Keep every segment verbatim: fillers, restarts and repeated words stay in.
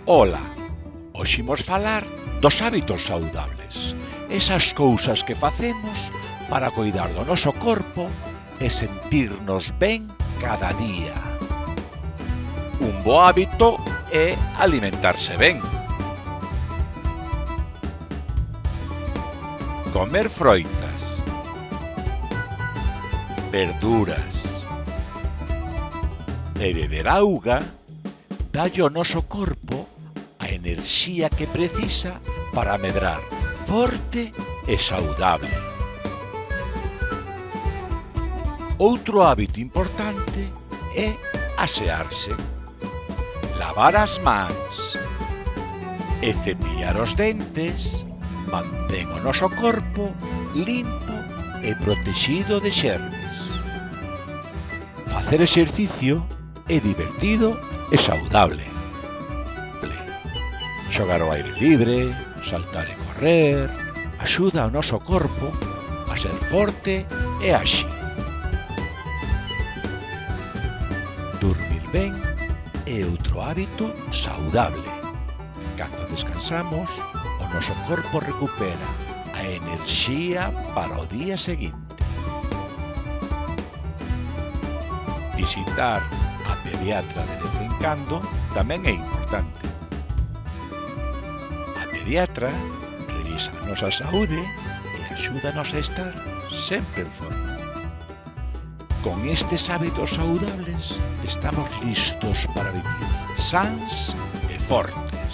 Ola, hoxe imos falar dos hábitos saudables, esas cousas que facemos para coidar do noso corpo e sentirnos ben cada día. Un bo hábito é alimentarse ben. Comer froitas, verduras e beber auga dalle ao noso corpo a enerxía que precisa para medrar forte e saudable. Outro hábito importante é asearse, lavar as mans e cepillar os dentes mantén o noso corpo limpo e protexido de xermes. Facer exercicio é divertido e saudable. Xogar ao aire libre, saltar e correr, axuda ao noso corpo a ser forte e áxil. Dormir ben é outro hábito saudable. Cando descansamos, o noso corpo recupera a enerxía para o día seguinte. Visitar a pediatra de vez en cando tamén é importante. A pediatra revisa a nosa saúde e axúdanos a estar sempre en forma. Con estes hábitos saudables estamos listos para vivir sans e fortes.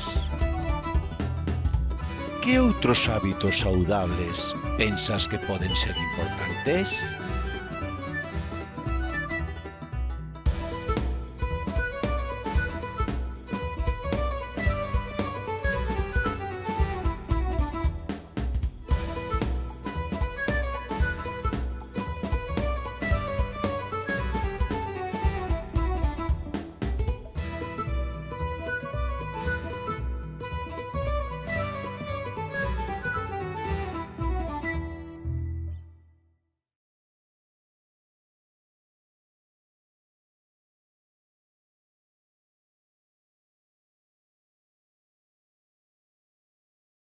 Que outros hábitos saudables pensas que poden ser importantes?